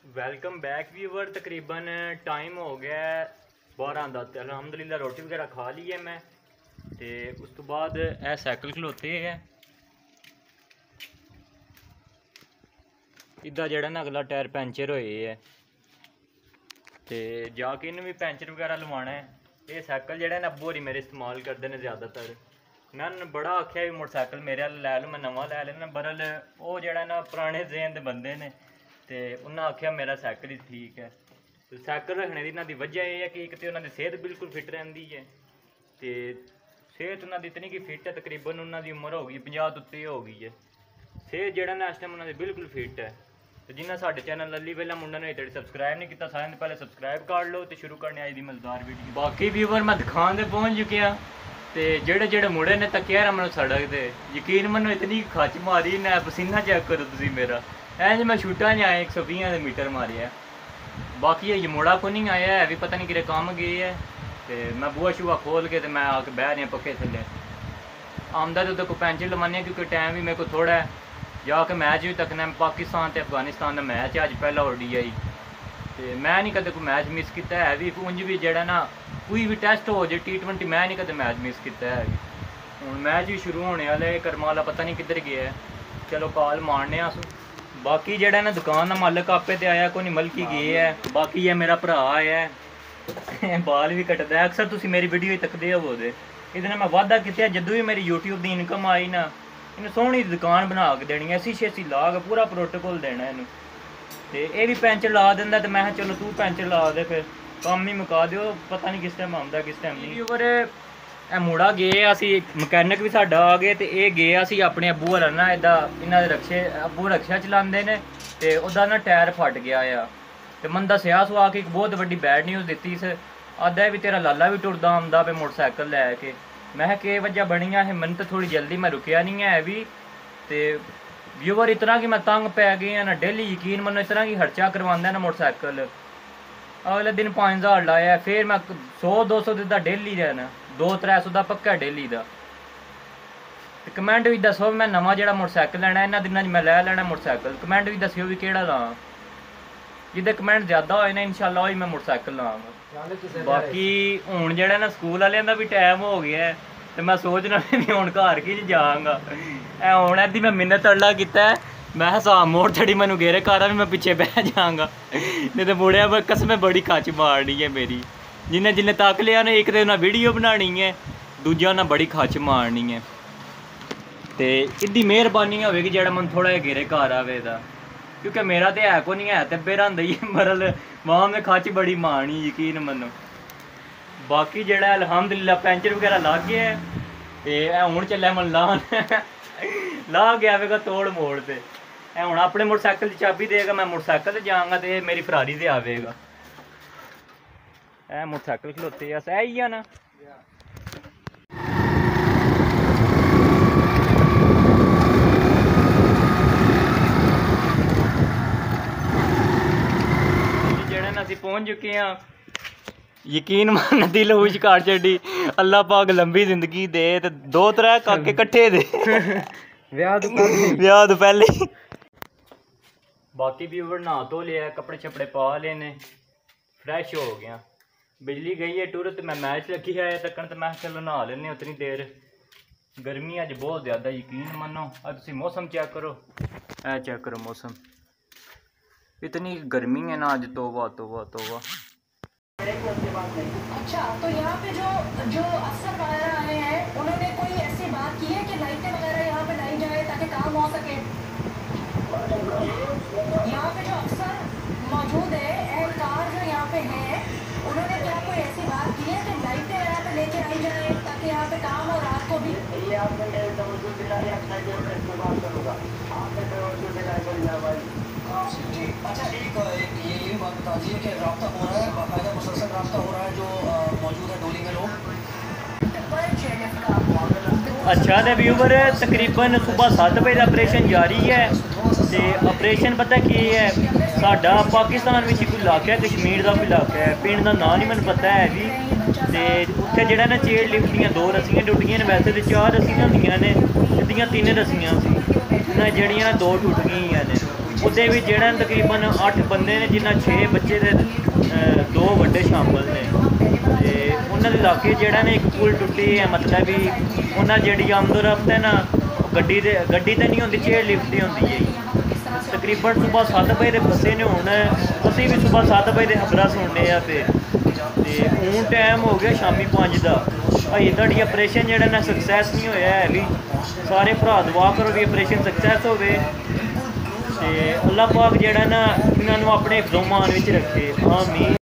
Welcome back viewer. तकरीबन time हो गया 12 का। अलहमदुलिल्लाह रोटी वगैरह खा ली है मैं। तो उस तो बाद यह साइकिल खलोते है इदा जड़ा ना अगला टायर पैंचर होए है तो जाके इन्हू भी पैंचर वगैरह लवाना है। ये साइकिल जड़ा ना अब्बू होरी मेरे इस्तेमाल करते हैं ज़्यादातर। मैं बड़ा आख्या भी मोटरसाइकिल मेरे लै लो, मैं नवा लै लेना। बरल वो जड़ा ना पुराने ज़हन दे बंदे ने तो उन्हें आख्या मेरा साइकिल ही ठीक है। तो साइकिल रखने की इन्हों की वजह यह है कि एक तो उन्होंने सेहत बिल्कुल फिट रही है। तो सेहत उन्होंने इतनी की फिट है, तकरीबन उन्होंने उम्र हो गई 50 तो उत्ते हो गई है। सेहत जड़ा ना इस टाइम उन्होंने बिल्कुल फिट है। तो जिन्हें साढ़े चैनल अली वेला मुंडा ने अजे सबसक्राइब नहीं किया, सारे पहले सबसक्राइब कर लो तो शुरू करने अज की मजेदार वीडियो। बाकी व्यूवर मैं दिखाने पहुँच चुकिया तो जेड़े जेड़े मुड़े ने तकिया मैं सड़क से यकीन मनो इतनी खच मारी ना, पसीना चेक करो तुम मेरा। ऐ मैं छूटा नहीं आया 120 मीटर मारिया। बाकी ये मुड़ा को नहीं आया है भी, पता नहीं कि काम गए है। तो मैं बुआ शुआ खोल के तो मैं आके बह रहा पक्के थले। आमदा तो देखो पैंचर लवाने क्योंकि टाइम भी मेरे को थोड़ा है। जाके मैच भी तकना, पाकिस्तान तो अफगानिस्तान का मैच है अज पहला ODI। तो मैं नहीं कदे कोई मैच मिस किया है भी। उंज भी जड़ा ना कोई भी टेस्ट हो जाए T20 मैं नहीं कदे मैच मिस किया है। हूँ मैच भी शुरू होने वाले, करमा वाला पता नहीं किधर गया है। चलो कॉल मारने अस। बाकी जड़ा ना दुकान का मालिक आपे तो आया को नहीं, मलकी गए है। बाकी ये मेरा भरा है बाल भी कटदा है। अक्सर तुम मेरी वीडियो तकते हो ये मैं वादा किया जदों भी मेरी यूट्यूब की इनकम आई ना, इन्हें सोहनी दुकान बना के देनी, ऐसी शेसी ला के पूरा प्रोटोकॉल देना इनू। तो ये भी पैंचर ला देंदा तो मैं चलो तू पैंचर ला दे, फिर काम ही मुका दियो। पता नहीं किस टाइम आंदा किस टाइम नहीं। पर मुड़ा गए असी मकैनिक भी साडा आ गए। तो ये गए असी अपने अब्बू वाला ना इदा इन्हों के रक्शे, अब्बू रक्शा चलाते हैं तो वह ना टायर फट गया आ। तो मन दसिया सो आके एक बहुत बड़ी बैड न्यूज़ दी इस आदा भी तेरा लाला भी टुरदा आंदा पे मोटरसाइकिल लैके। मैं कि वजह बनी है मन तो थोड़ी जल्दी मैं रुकिया नहीं है भी। तो व्यूवर इतना कि मैं तंग पै गई ना डेली, यकीन मनो इतना कि खर्चा करवांदा ना मोटरसाइकिल। अगले दिन 5000 लाया, फिर मैं 100-200 दिता डेली का ना, 200-300 का पक्का डेली का। कमेंट भी दसो मैं नवा जो मोटरसाइकिल लैना इन्होंने दिनों मैं लै लेना मोटरसाइकिल। कमेंट भी दसियो भी केड़ा ला, जिदे कमेंट ज़्यादा होए ना इंशाल्लाह वही मैं मोटरसाइकिल लाँगा। बाकी हूँ जड़ा ना स्कूल वाले का भी टाइम हो गया है तो मैं सोचना भी हूँ घर की जाऊँगा। हूँ अद्धी मैं मिन्नत अड़ला किया मैं हिसाब मोड़ थड़ी मैनू घेरे कारा भी मैं पिछे बह जाऊँगा। नहीं तो मुड़िया कसमें बड़ी खच मारनी है मेरी। जिन्हें जिन्हें तक लिया ना एक तो उन्हें वीडियो बनानी है, दूजा उन्हें बड़ी खच मारनी है। तो इदी मेहरबानी होगी जो मैं थोड़ा जहा घेरे घर आवे दा, क्योंकि मेरा तो है को नहीं है तो बेरा ही मरल मां में खच बड़ी मारनी यकीन मनो। बाकी जड़ा अलहमदुलिल्लाह पैंचर वगैरह लग गया है तो हूँ चलिया मन लान ला के आवेगा तोड़ मोड़ से। हूँ अपने मोटरसाइकिल की चाबी देगा, मैं मोटरसाइकिल से जाऊँगा तो मेरी फरारी से आवेगा। मोटरसाइकिल खलोते अस है ही ना। असी पहुँच चुके हैं, यकीन मान दिल हुश कर छड़ी। अल्लाह पाक लंबी जिंदगी दे ते 2-3 काके कट्ठे दे ब्याह तो पहले। बाकी भी नहा धो लिया, कपड़े छपड़े पा लेने, फ्रैश हो गया। बिजली गई है टूर तो मैं मैच लगी है तकन तो मैं चलो नहा लेने उतनी देर। गर्मी अज बहुत ज़्यादा यकीन मनो। अब तुम मौसम चेक करो, ऐ चेक करो मौसम, इतनी गर्मी है ना आज। तौबा तौबा तौबा। अच्छा तो यहाँ पे जो अफसर वगैरह आए हैं उन्होंने कोई ऐसी बात की है कि लाइटें वगैरह यहाँ पे लाई जाए ताकि काम हो सके? यहाँ पे जो अफसर मौजूद है, एहलकार जो यहाँ पे हैं, उन्होंने क्या कोई ऐसी बात की है कि लाइटें यहाँ पे लेके आई जाए ताकि यहाँ पे काम हो रात को भी? अच्छा ये बात बता दीजिए कि राब्ता हो रहा है, बाकायदा मुसलसल राब्ता हो रहा है जो मौजूद है डोली में लोग। अच्छा तो व्यूवर तकरीबन सुबह 7 बजे ऑपरेशन जारी है। तो ऑपरेशन पता की है साडा पाकिस्तान में कोई इलाका है, कश्मीर का कोई इलाका है, पिंड का नाम नहीं मैंने पता है भी। तो उत्थे जड़ा ना चेयर लिफ्ट दियाँ 2 रस्सियाँ टुट गई। वैसे तो 4 रस्सियाँ होंदियां ने, इदियां 3 रस्सियाँ सी, जड़ियाँ 2 टुट गई ने। ਉਹਦੇ ਵਿੱਚ ਜਿਹੜਾ ਤਕਰੀਬਨ 8 ਬੰਦੇ ਨੇ, ਜਿਨ੍ਹਾਂ 6 ਬੱਚੇ ਤੇ 2 ਵੱਡੇ ਸ਼ਾਮਲ ਨੇ। ਤੇ ਉਹਨਾਂ ਦੇ ਇਲਾਕੇ ਜਿਹੜਾ ਨੇ ਇੱਕ ਪੁਲ ਟੁੱਟੀ ਹੈ, ਮਤਲਬ ਵੀ ਉਹਨਾਂ ਜਿਹੜੀ ਆਮਦੋਰਫਤ ਹੈ ਨਾ, ਗੱਡੀ ਤੇ ਨਹੀਂ ਹੁੰਦੀ, ਚੇਅਰ ਲਿਫਟ ਦੀ ਹੁੰਦੀ ਹੈ। ਤਕਰੀਬਨ ਸੁਬਹ 7 ਵਜੇ ਦੇ ਬੱਸੇ ਨੇ। ਹੁਣ ਅਸੀਂ ਵੀ ਸੁਬਹ 7 ਵਜੇ ਦੇ ਖਬਰਾਂ ਸੁਣਨੇ ਆ ਤੇ ਹੁਣ ਟਾਈਮ ਹੋ ਗਿਆ ਸ਼ਾਮੀ 5 ਦਾ। ਭਾਈ ਤੁਹਾਡੀ ਆਪਰੇਸ਼ਨ ਜਿਹੜਾ ਨਾ ਸਕਸੈਸ ਨਹੀਂ ਹੋਇਆ ਹੈ ਵੀ। ਸਾਰੇ ਭਰਾ ਦੁਆ ਕਰੋ ਵੀ ਆਪਰੇਸ਼ਨ ਸਕਸੈਸ ਹੋਵੇ ਤੇ ਅੱਲਾਹ ਪਾਕ ਜਿਹੜਾ ਨਾ ਇਹਨਾਂ ਨੂੰ ਆਪਣੇ ਹਿਫਜ਼ੋ-ਮਾਨ ਵਿੱਚ ਰੱਖੇ। ਆਮੀਨ।